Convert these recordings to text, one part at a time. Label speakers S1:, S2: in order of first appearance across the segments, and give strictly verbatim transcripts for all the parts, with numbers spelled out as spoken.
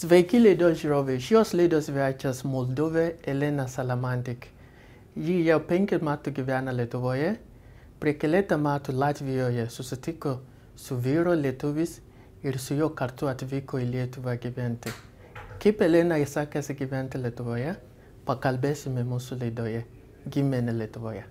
S1: Sveiki laidos žiūrovai. Šios laidos svečias Moldovė Elena Salamantik. Ji jau penkis metų gyvena Lietuvoje. Prie keletą metų Latvijoje susitiko su vyru lietuvis ir su juo kartu atvyko į Lietuvą gyventi. Kaip Elena sekasi gyventi Lietuvoje, pakalbėsime mūsų laidoje Gimė Lietuvoje.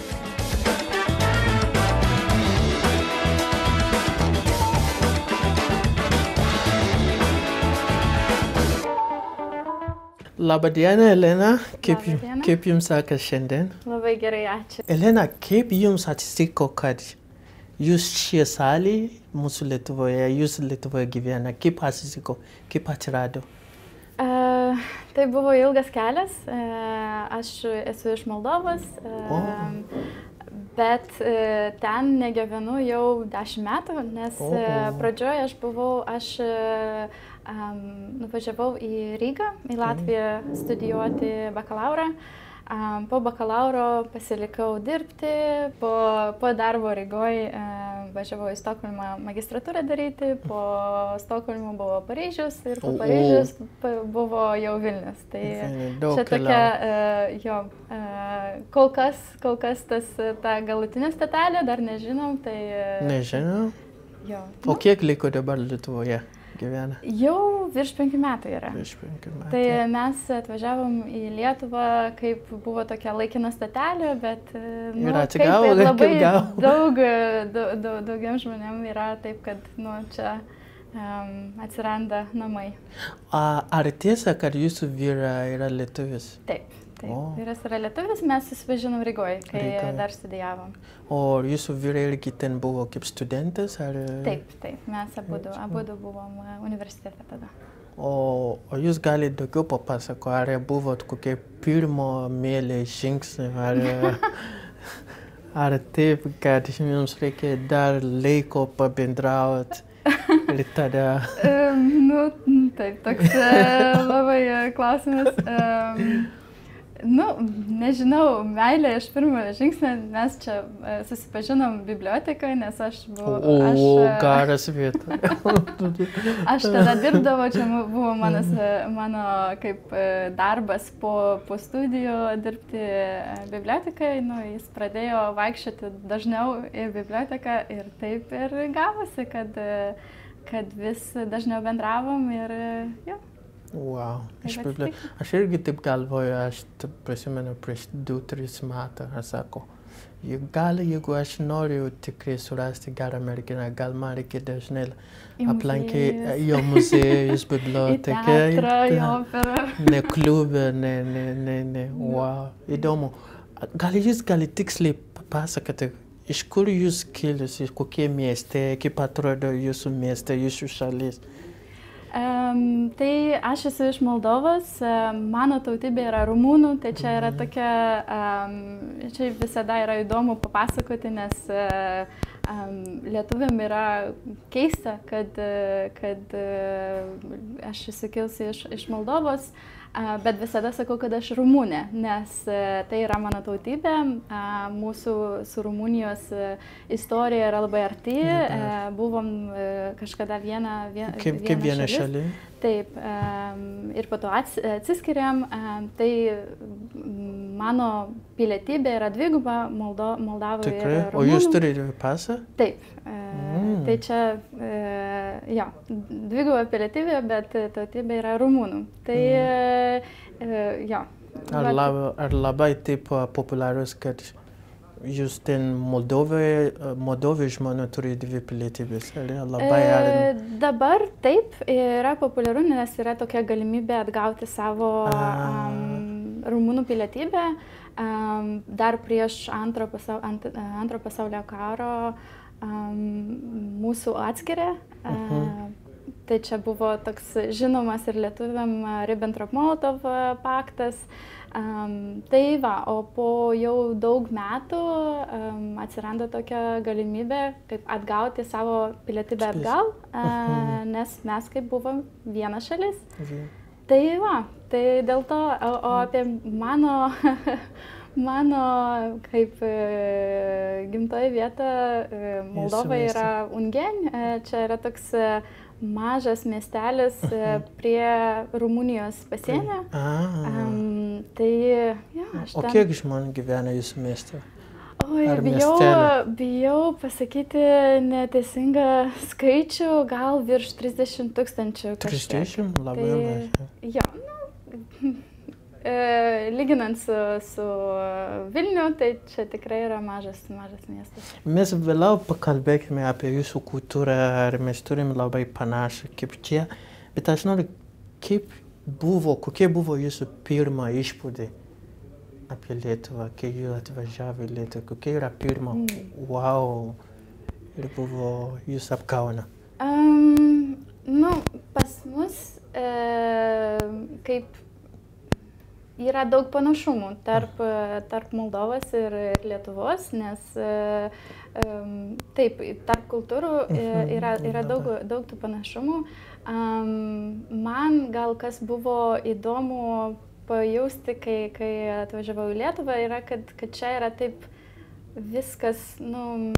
S1: Labą dieną, Elena. Kaip, kaip jums sekasi šiandien?
S2: Labai gerai, ačiū.
S1: Elena, kaip jums atsitiko, kad jūs šie salį mūsų Lietuvoje, jūs Lietuvoje gyvena? Kaip atsitiko? Kaip atsirado?
S2: Uh, tai buvo ilgas kelias. Uh, aš esu iš Moldovos, uh, oh. bet uh, ten negyvenu jau dešimt metų, nes oh. uh, pradžioje aš buvau, aš uh, um, nuvažiavau į Rygą, į Latviją studijuoti bakalaurą. Um, po bakalauro pasilikau dirbti, po, po darbo Rygoje um, važiavau į Stokholmą magistratūrą daryti, po Stokholmo buvo Paryžius ir po Paryžius buvo jau Vilnius. Tai čia tokia, uh, jo, uh, kol kas, kol kas tas, ta galutinė stotelė, dar nežinom, tai... Uh,
S1: Nežinom?
S2: Jo.
S1: O kiek liko dabar Lietuvoje gyvena?
S2: Jau virš penkių metų yra.
S1: Virš penkių metų.
S2: Tai mes atvažiavom į Lietuvą, kaip buvo tokia laikina stotelė, bet nu,
S1: ir atsigavo,
S2: kaip labai
S1: kaip
S2: daug, daug, daug, daugiau žmonėm yra taip, kad nu, čia um, atsiranda namai.
S1: A, ar tiesa, kad jūsų vyra yra lietuvis?
S2: Taip. Taip, oh. Vyras yra lietuvis, mes susipažinom Rygoje, kai Rygoje. Dar studijavom.
S1: O jūsų vyrai irgi ten buvo kaip studentas? Ar...
S2: Taip, taip, mes abudu, abudu buvom universitete tada.
S1: O, o jūs galite daugiau papasako, ar buvot kokie pirmo mėlė žingsnį, ar, ar taip, kad jums reikia dar laiko pabendrauti? Ir tada...
S2: um, nu, taip, toks labai klausimas. Um, Nu, nežinau, meilė iš pirmo žingsnio, mes čia susipažinom bibliotekoje, nes aš buvau... Aš,
S1: o, garas vieta.
S2: Aš tada dirbdavau, čia buvo manas, mano kaip darbas po, po studijų dirbti bibliotekoje. Nu, jis pradėjo vaikščioti dažniau į biblioteką ir taip ir gavosi, kad, kad vis dažniau bendravom ir jo.
S1: Wow. Aš, aš irgi taip galvoju, aš prisimenu prieš du tris metų, aš sako, gal jeigu aš noriu tikrai surasti gerą merginą, gal man reikia dažnai aplankyti jo muziejus, biblioteką,
S2: į teatrą, į operą.
S1: Ne klube, ne, ne, ne, ne, wow, įdomu. Gal jūs galite tiksliai papasakoti, iš kur jūs kilusi, kokie mieste, kaip atrodo jūsų mieste, jūsų šalis?
S2: Um, tai aš esu iš Moldovos, um, mano tautybė yra rumūnų, tai čia yra tokia, um, čia visada yra įdomu papasakoti, nes uh, um, lietuviam yra keista, kad, uh, kad uh, aš esu kilusi iš, iš Moldovos, uh, bet visada sakau, kad aš rumūnė, nes uh, tai yra mano tautybė, uh, mūsų su Rumunijos uh, istorija yra labai arti, uh, buvom uh, kažkada viena, vien,
S1: kaip,
S2: viena
S1: kaip viena šalis.
S2: Taip, um, ir po to atsiskiriam, um, tai mano pilietybė yra dviguba, Moldo, Moldavai ir Rumunų.
S1: O jūs turite pasą?
S2: Taip, uh, mm. tai čia, uh, jo, dviguba pilietybė, bet tautybė yra Rumunų. Tai, mm. uh, jo.
S1: Ar, lab, ar labai taip populiarus, kad jūs ten Moldovai, Moldovai žmonių turi dvi pilietybės, ar labai ar...
S2: E, dabar taip yra populiaru, nes yra tokia galimybė atgauti savo um, rumunų pilietybę. Um, dar prieš antro, pasau, ant, antro pasaulio karo um, mūsų atskirė. Uh-huh. Uh, tai čia buvo toks žinomas ir lietuviam Ribbentrop-Molotov paktas. Um, tai va, o po jau daug metų um, atsiranda tokia galimybė, kaip atgauti savo pilietybę atgal, uh, nes mes kaip buvom viena šalis. Mhm. Tai va, tai dėl to, o, o apie mano, mano kaip e, gimtoji vieta, e, Moldova yra Ungen, e, čia yra toks e, mažas miestelis prie Rumunijos pasienio. Um, tai, ja, aš ten...
S1: O kiek žmonių gyvena jūsų mieste?
S2: Oi, bijau, bijau pasakyti neteisingą skaičių, gal virš trisdešimt tūkstančių.
S1: trisdešimt? Labai mažai.
S2: Jo, nu, e, lyginant su, su Vilniu, tai čia tikrai yra mažas, mažas miestas.
S1: Mes vėliau pakalbėkime apie jūsų kultūrą, ar mes turim labai panašų kaip čia, bet aš noriu, kaip buvo, kokie buvo jūsų pirmą įspūdį apie Lietuvą, kai jūs atvažiavo į Lietuvą, kokia yra pirma, mm. wow, ir buvo jūs apgauna?
S2: Um, nu, pas mus e, kaip yra daug panašumų tarp, tarp Moldovos ir, ir Lietuvos, nes e, um, taip, tarp kultūrų e, yra, yra daug, daug tų panašumų. Um, man gal kas buvo įdomu pajausti, kai, kai atvažiavau į Lietuvą, yra, kad, kad čia yra taip viskas, nu,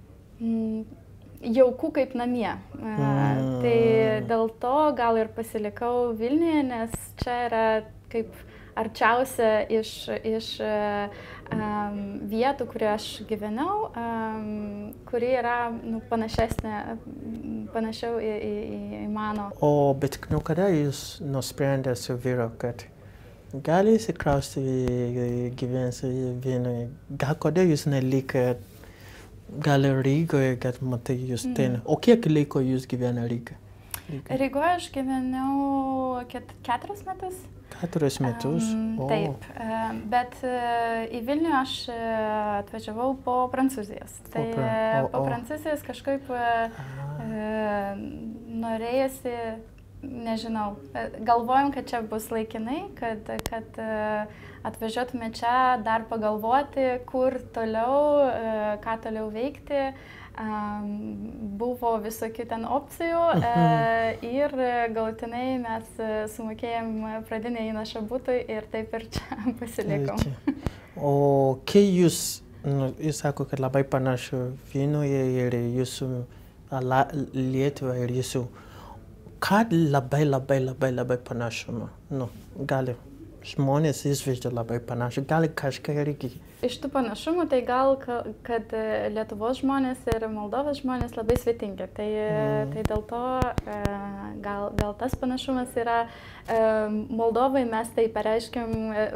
S2: jauku kaip namie. Mm. Tai dėl to gal ir pasilikau Vilniuje, nes čia yra kaip arčiausia iš, iš um, vietų, kurioje aš gyvenau, um, kuri yra nu, panašesnė, panašiau į, į, į mano.
S1: O, bet nuo kada jūs nusprendėte su vyru, kad gali įsikrausti gyventi Vilniuje? Gal kodėl jūs nelikot, gal Rygoje, kad matai jūs ten? Mm. O kiek laiko jūs gyvena Ryga?
S2: Rygoje aš gyvenau ket, keturis metus.
S1: Keturis metus?
S2: Um,
S1: oh.
S2: Taip, uh, bet uh, į Vilnių aš uh, atvažiavau po Prancūzijos. Tai
S1: o, o,
S2: po
S1: o.
S2: Prancūzijos kažkaip uh, uh, norėjosi, nežinau, galvojom, kad čia bus laikinai, kad, kad atvažiuotume čia dar pagalvoti, kur toliau, ką toliau veikti. Buvo visokių ten opcijų ir galutinai mes sumokėjom pradinę įnašą butui ir taip ir čia pasilikom.
S1: O kai jūs, nu, jūs sako, kad labai panašu Vilniuje ir jūsų Lietuva ir jūsų, ką labai, labai, labai, labai panašu, nu, gali žmonės įsvaizduoja labai panašu, gali kažką irgi.
S2: Iš tų panašumų, tai gal, kad Lietuvos žmonės ir Moldovos žmonės labai svetingi, tai, mm. tai dėl to gal, gal tas panašumas yra. Moldovai mes tai pareiškiam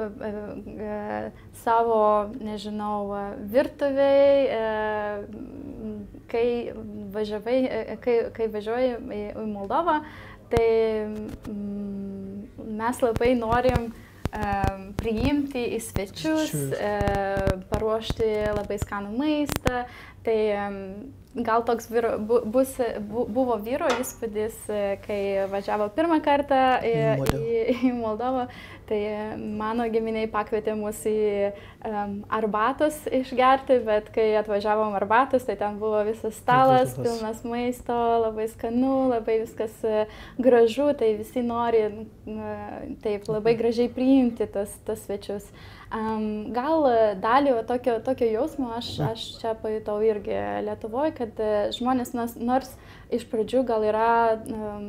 S2: savo, nežinau, virtuviai, kai važiavai, kai, kai važiuoji į Moldovą, tai mes labai norim um, priimti į svečius, uh, paruošti labai skanų maistą. Tai um, gal toks vyro, bu, bus, bu, buvo vyro įspūdis, kai važiavo pirmą kartą į, į, į Moldovą. Tai mano giminiai pakvietė mus į um, arbatos išgerti, bet kai atvažiavom arbatos, tai ten buvo visas stalas, pilnas maisto, labai skanu, labai viskas gražu, tai visi nori taip labai gražiai priimti tas, tas svečius. Um, gal dalį tokio, tokio jausmo aš, aš čia pajutau irgi Lietuvoje, kad žmonės nors, nors iš pradžių gal yra um,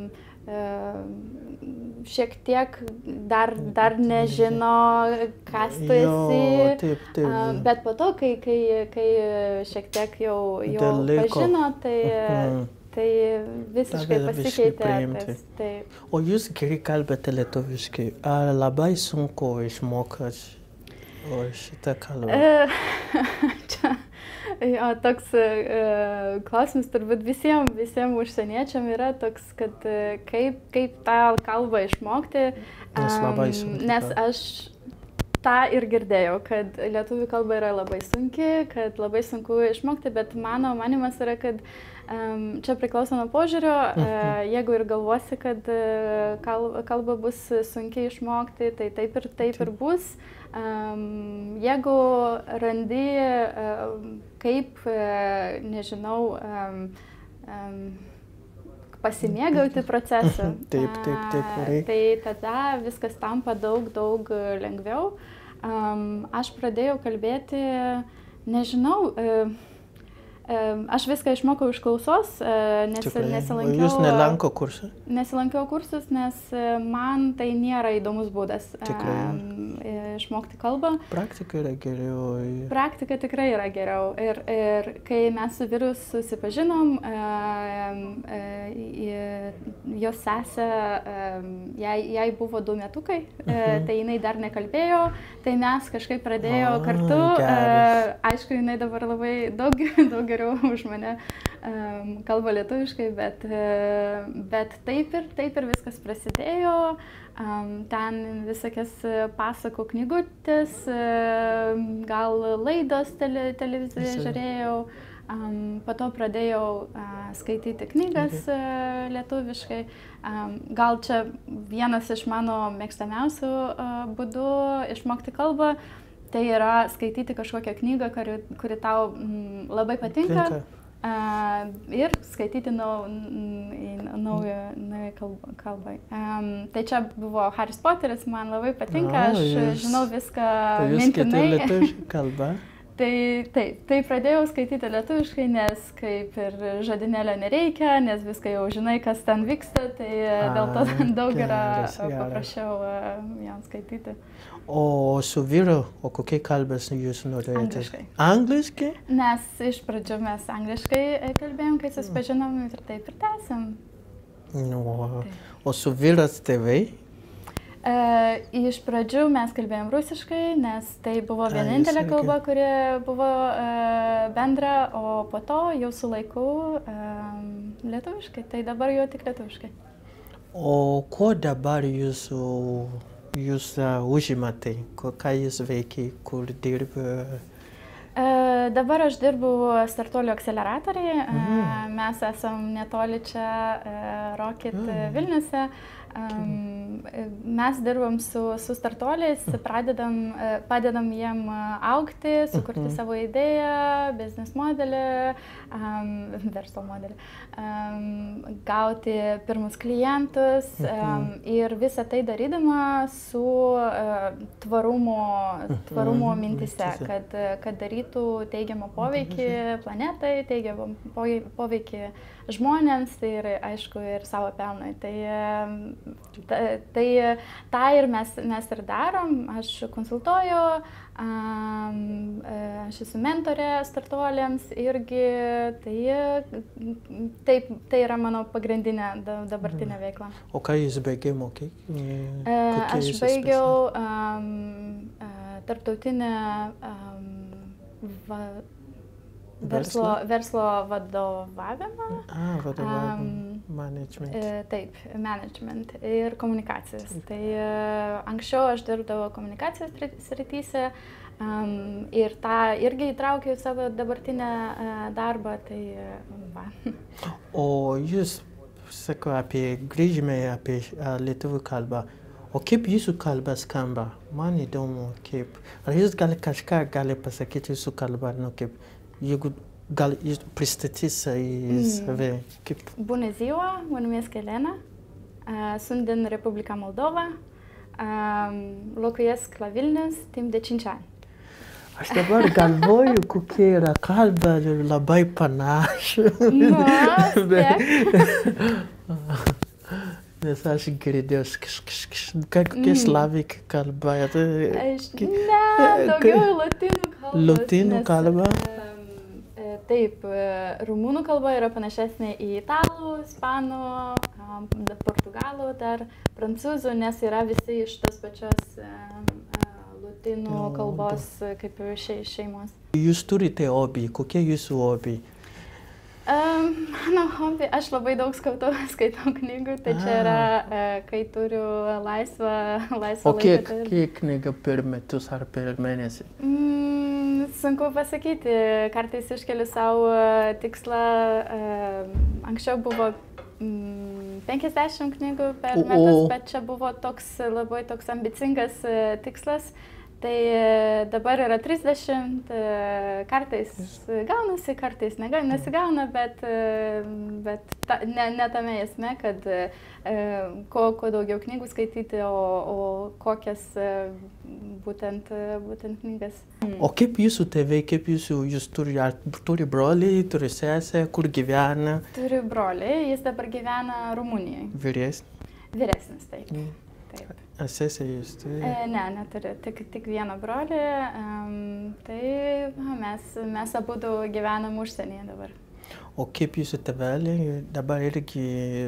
S2: šiek tiek dar, dar nežino, kas tu esi,
S1: jo, taip, taip.
S2: Bet po to, kai, kai, kai šiek tiek jau, jau pažino, tai, uh-huh. tai visiškai pasikeitė. Tas, taip.
S1: O jūs gerai kalbate lietuviškai, ar labai sunku išmokti šitą kalbą?
S2: Čia jo, toks uh, klausimas turbūt visiems, visiems užsieniečiam yra toks, kad uh, kaip, kaip tą kalbą išmokti. Um,
S1: nes labai sunku.
S2: Nes aš tą ir girdėjau, kad lietuvių kalba yra labai sunki, kad labai sunku išmokti, bet mano manimas yra, kad um, čia priklauso nuo požiūrio. Uh, jeigu ir galvosi, kad uh, kalba, kalba bus sunkiai išmokti, tai taip ir taip ir bus. Um, jeigu randi, uh, kaip, uh, nežinau, um, um, pasimėgauti procesą,
S1: taip, taip, taip,
S2: uh, tai tada viskas tampa daug, daug lengviau. Um, aš pradėjau kalbėti, nežinau, uh, Aš viską išmokau iš klausos, nes, nesilankiau,
S1: jūs nelanko kursą?
S2: Nesilankiau kursus, nes man tai nėra įdomus būdas
S1: Tikrai.
S2: Išmokti kalbą.
S1: Praktika yra geriau.
S2: Praktika tikrai yra geriau. Ir, ir kai mes su vyru susipažinom, jos sesė, jai, jai buvo du metukai, mhm. tai jinai dar nekalbėjo, tai mes kažkaip pradėjo o, kartu. Geras. Aišku, jinai dabar labai daug, daug geriau už mane um, kalba lietuviškai, bet, uh, bet taip, ir, taip ir viskas prasidėjo. Um, ten visokias pasakų knygutės, uh, gal laidos tele, televizijoje žiūrėjau. Um, po to pradėjau uh, skaityti knygas uh, lietuviškai. Um, gal čia vienas iš mano mėgstamiausių uh, būdų išmokti kalbą. Tai yra skaityti kažkokią knygą, kuri, kuri tau mm, labai patinka. Pinka. Uh, ir skaityti nau, naują, naują kalbą. kalbą. Um, tai čia buvo Haris Poteris, man labai patinka, aš jūs, žinau viską mintinai. Jūs skaitėte
S1: lietuvišką kalbą?
S2: Tai taip, tai pradėjau skaityti lietuviškai, nes kaip ir žodinėlio nereikia, nes viską jau žinai, kas ten vyksta, tai A, dėl to daug yra paprasčiau jam skaityti.
S1: O su vyru, o kokie kalbas jūs norėjote?
S2: Angliškai.
S1: Angliškai?
S2: Nes iš pradžių mes angliškai kalbėjom, kai susipažinom ir taip ir tęsim.
S1: No. O su vyras tėvai?
S2: Uh, iš pradžių mes kalbėjom rusiškai, nes tai buvo vienintelė kalba, kuri buvo uh, bendra, o po to jau su laiku uh, lietuviškai, tai dabar jau tik lietuviškai.
S1: O ko dabar jūsų, jūs uh, užimate, ką jūs veikia, kur dirbi?
S2: Uh, dabar aš dirbu startuolių akceleratoriai, mm. uh, mes esam netoli čia uh, Rocket mm. Vilniuose. Um, mes dirbam su, su startuoliais, pradedam, padedam jiem augti, sukurti mm-hmm. savo idėją, biznes modelį, um, verslo modelį, um, gauti pirmus klientus um, ir visą tai darydama su uh, tvarumo, tvarumo mm-hmm. mintise, kad, kad darytų teigiamą poveikį planetai, teigiamą poveikį žmonėms ir, aišku, ir savo pelnui. Tai, tai, tai tą ir mes, mes ir darom. Aš konsultuoju, aš esu mentorė startuoliams irgi. Tai, taip, tai yra mano pagrindinė dabartinė veikla.
S1: O ką jūs baigė mokyti?
S2: Aš baigiau um, tarptautinę um, va, Verslo, verslo vadovavimą.
S1: A, vadovavimą. Um, management.
S2: E, taip, management ir komunikacijas. Taip. Tai e, anksčiau aš dirbdavau komunikacijos srityse um, ir tą irgi įtraukiau į savo dabartinę e, darbą. Tai, va.
S1: O jūs sako apie grįžimą apie uh, lietuvių kalbą. O kaip jūsų kalba skamba? Man įdomu, kaip. Ar jūs gali kažką gali pasakyti jūsų kalbą, nu kaip jeigu gal pristatyti save, kaip?
S2: Bună ziua, mă numesc Elena, sunt din Republica Moldova, locuiesc la Vilnius timp de cinci ani.
S1: Aš dabar galvoju, kokia yra kalba labai panaši. Nes aš girdėjau kokia slavika kalba.
S2: Aš ne, daugiau lotynų kalba.
S1: Lotynų kalba?
S2: Taip, rumunų kalba yra panašesnė į italų, ispanų, portugalų, dar prancūzų, nes yra visi iš tos pačios lotynų kalbos kaip šeimos.
S1: Jūs turite hobį, kokie jūsų hobiai?
S2: Um, mano hobi, aš labai daug skaitau, skaitau knygų, tai čia yra, kai turiu laisvą, laisvą
S1: laiką. O kiek, tai... kiek knygų per metus ar per mėnesį?
S2: Mm, sunku pasakyti, kartais iškeliu savo tikslą, anksčiau buvo mm, penkiasdešimt knygų per metus, bet čia buvo toks labai toks ambicingas tikslas. Tai dabar yra trisdešimt, kartais gaunasi, kartais nega, nesigauna, bet, bet ta, ne, ne tame esmė, kad kuo, kuo daugiau knygų skaityti, o, o kokias būtent, būtent knygas.
S1: O kaip jūsų tėvai, kaip jūsų, jūs turi, ar turi brolį, turi sesę, kur gyvena?
S2: Turiu brolį, jis dabar gyvena Rumunijoje.
S1: Vyresnis?
S2: Vyresnis, taip. Mm. Taip.
S1: Ar sesė jūs turi?
S2: E, ne, neturiu, tik, tik vieną brolį. Um, tai va, mes, mes abu gyvenam užsienyje dabar.
S1: O kaip jūsų tėveliai dabar irgi?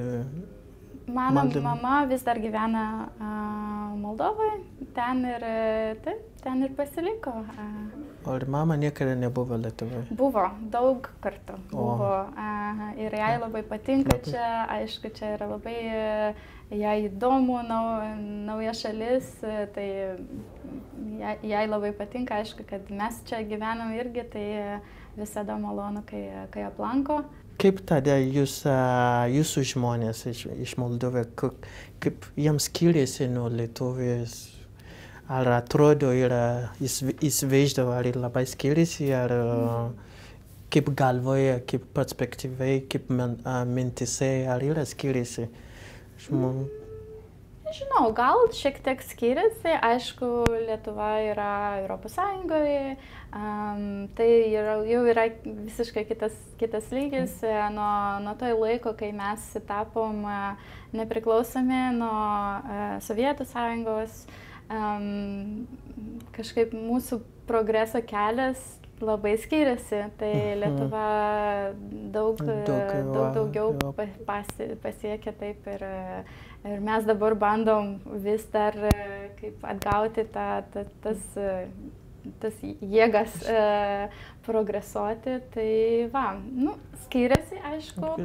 S2: Mano Maldum. Mama vis dar gyvena uh, Moldovoje, ten ir, taip, ten ir pasiliko. Uh,
S1: o ir mama niekada nebuvo Lietuvoje?
S2: Buvo, daug kartų. Buvo, uh, ir jai labai patinka labai. Čia, aišku, čia yra labai uh, jai įdomu, nau, nauja šalis, tai jai, jai labai patinka, aišku, kad mes čia gyvenam irgi, tai visada malonu, kai, kai aplanko.
S1: Kaip tada jūs, jūsų žmonės iš, iš Moldovos, kaip jiems skiriasi nuo Lietuvės? Ar atrodo, įsivaizduoju, ar labai skiriasi, ar kaip galvoje, kaip perspektyvai, kaip mintise, ar yra skiriasi? Žmon...
S2: Nežinau, gal šiek tiek skiriasi, aišku, Lietuva yra Europos Sąjungoje, um, tai yra, jau yra visiškai kitas, kitas lygis, nuo, nuo to laiko, kai mes tapom nepriklausomi nuo uh, Sovietų Sąjungos, um, kažkaip mūsų progreso kelias labai skiriasi, tai Lietuva daug, daug, daug daugiau pasi, pasiekė taip ir, ir mes dabar bandom vis dar kaip atgauti tą, tą, tas, tas jėgas progresuoti, tai va, nu, skiriasi, aišku.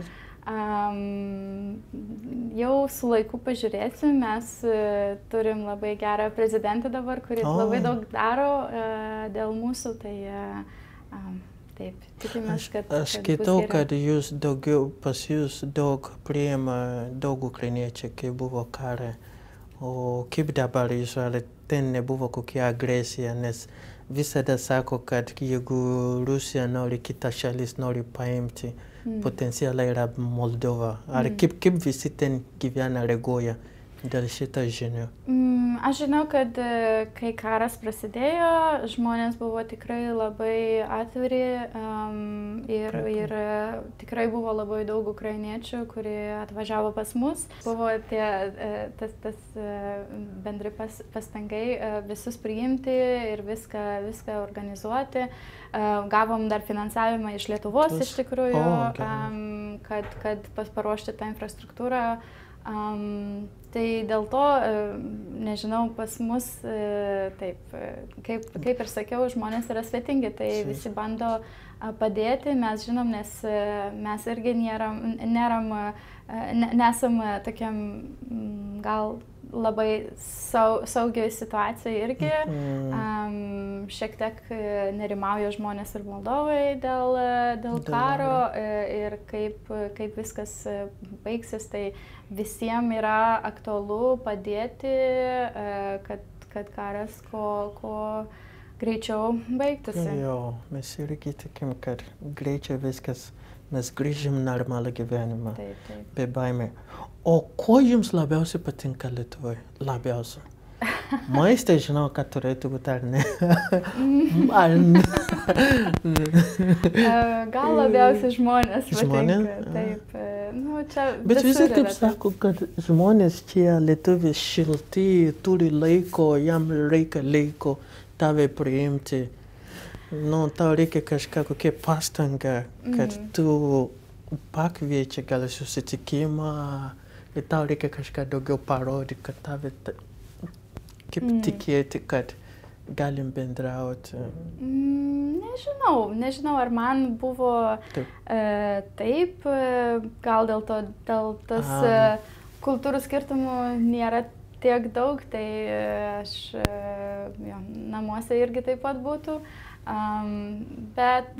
S2: Um, jau su laiku pažiūrėsiu, mes uh, turim labai gerą prezidentą dabar, kuris oh. labai daug daro uh, dėl mūsų, tai uh, um, taip, tikimės, kad...
S1: Aš skaitau, kad jūs daugiau, pas jūs daug priima daug ukrainiečių, kai buvo kare, o kaip dabar jūs, ar ten nebuvo kokia agresija, nes visada sako, kad jeigu Rusija nori, kita šalis nori paimti, Mm. potencialiai yra Moldova. Ar mm. kaip, kaip visi ten gyvena, reaguoja dėl šito žinių?
S2: Mm, aš žinau, kad kai karas prasidėjo, žmonės buvo tikrai labai atviri um, ir, ir tikrai buvo labai daug ukrainiečių, kurie atvažiavo pas mus. Buvo tie, tas, tas bendri pas, pastangai visus priimti ir viską, viską organizuoti. Gavom dar finansavimą iš Lietuvos iš tikrųjų, oh, okay. um, kad, kad paruošti tą infrastruktūrą. Um, tai dėl to, nežinau, pas mus, taip, kaip, kaip ir sakiau, žmonės yra svetingi, tai visi bando padėti, mes žinom, nes mes irgi nėram, nėram, nesam tokiam gal labai sau, saugioj situacijoje irgi. Mm. Um, šiek tiek nerimauja žmonės ir Moldovoje dėl, dėl karo ir kaip, kaip viskas baigsis, tai visiems yra aktualu padėti, kad, kad karas ko, ko greičiau baigtųsi.
S1: Jo, mes irgi tikim, kad greičiau viskas, mes grįžim normalų gyvenimą,
S2: taip, taip.
S1: Be baimė. O ko jums labiausiai patinka Lietuvoje? Labiausiai? Maistai žinau, kad turėtų būti, ar ne? Ar ne?
S2: Gal labiausiai žmonės patinka.
S1: Žmonės?
S2: Taip. Nu, čia
S1: bet visi taip sako, kad žmonės čia Lietuviai šilti, turi laiko, jam reikia laiko tave priimti. Nu, tau reikia kažką, kokia pastanga, kad mm. tu pakviečia gal susitikimą ir tau reikia kažką daugiau parodyti, kad tave kaip mm. tikėti, kad galim bendrauti.
S2: Mm, nežinau, nežinau, ar man buvo taip, e, taip gal dėl to, dėl tas e, kultūrų skirtumų nėra tiek daug, tai aš e, jo, namuose irgi taip pat būtų. Um, bet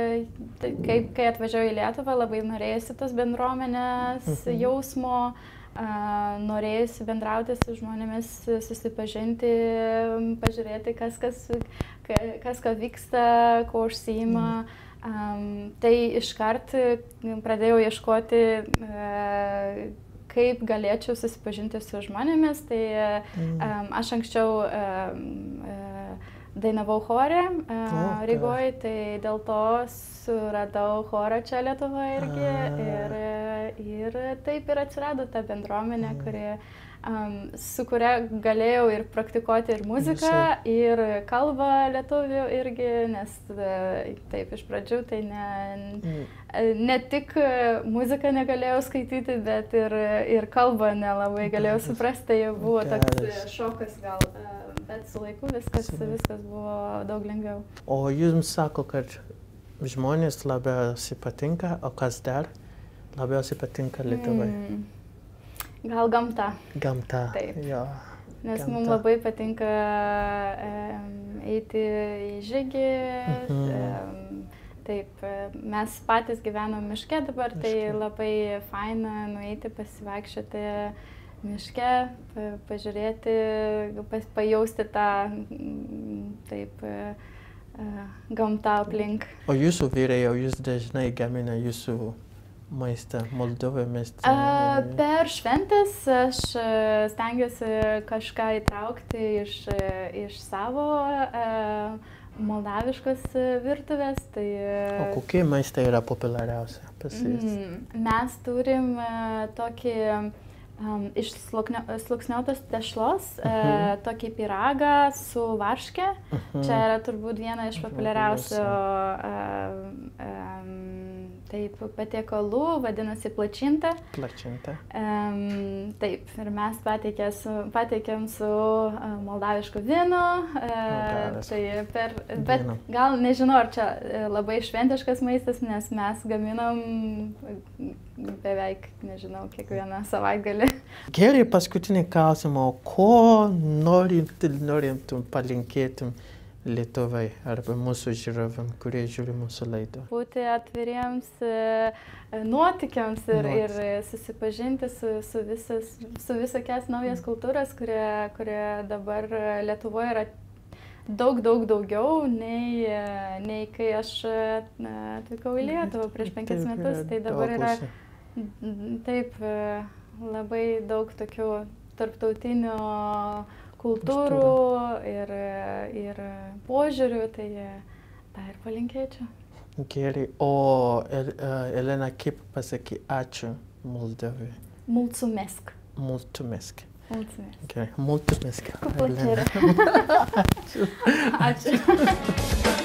S2: tai, kai, kai atvažiavau į Lietuvą, labai norėjusi tos bendruomenės mhm. jausmo, norėjusi bendrauti su žmonėmis, susipažinti, pažiūrėti, kas, kas, kas ką vyksta, ko užsiima. Um, tai iškart pradėjau ieškoti, uh, kaip galėčiau susipažinti su žmonėmis. Tai um, aš anksčiau um, uh, dainavau chore uh, Rygoje, tai dėl to suradau chorą čia Lietuvoje irgi. Ir, ir taip ir atsirado ta bendruomenė, kuri, um, su kuria galėjau ir praktikuoti ir muziką, ir kalbą lietuvių irgi, nes taip iš pradžių tai ne, ne tik muziką negalėjau skaityti, bet ir, ir kalbą nelabai galėjau suprasti, tai buvo toks šokas gal, bet su laiku viskas, viskas buvo daug lengviau.
S1: O jums sako, kad žmonės labiausiai patinka, o kas dar labiausiai patinka Lietuvai? Mm.
S2: Gal gamta.
S1: Gamta,
S2: taip.
S1: Jo.
S2: Nes
S1: gamta.
S2: Mums labai patinka um, eiti į žygį. Mm-hmm. um, taip, mes patys gyvenam miške dabar, miške. Tai labai faina nueiti pasivaikščioti miške, pa, pažiūrėti, pas, pajausti tą taip, uh, gamtą aplink.
S1: O jūsų vyrai, jau jūs dažnai gamina jūsų maistą Moldovoje maistą?
S2: A, per šventės aš stengiuosi kažką įtraukti iš, iš savo a, moldaviškos virtuvės. Tai,
S1: o kokie maistai yra populiariausi pas jus?
S2: Mm, mes turim a, tokį um, iš sluoksniuotos tešlos, uh-huh. a, tokį pyragą su varške. Uh-huh. Čia yra turbūt viena iš populiariausių taip, patiekalų, vadinasi plačinta.
S1: Plačinta.
S2: Um, taip, ir mes pateikėm su uh, moldavišku vynu. Uh, tai per, bet gal nežinau, ar čia labai šventiškas maistas, nes mes gaminam beveik, nežinau, kiekvieną savaitgalį.
S1: Gerai, paskutinį klausimą, ko norintum, norintum palinkėtum Lietuvai arba mūsų žiūrovam, kurie žiūri mūsų laidą?
S2: Būti atviriems nuotykiams ir, ir susipažinti su, su, visas, su visokias naujas kultūras, kurie, kurie dabar Lietuvoje yra daug, daug daugiau, nei, nei kai aš atvykau į Lietuvą prieš penkis metus. Tai dabar yra taip labai daug tokių tarptautinių kultūrų ir, ir požiūrių, tai tą ir palinkėčiau.
S1: Gerai, o Elena, kaip pasakė ačiū Moldovai?
S2: Mulțumesc.
S1: Mulțumesc.
S2: Mulțumesc.
S1: Gerai, mulțumesc.
S2: Cu plăcere. Ačiū. Ačiū.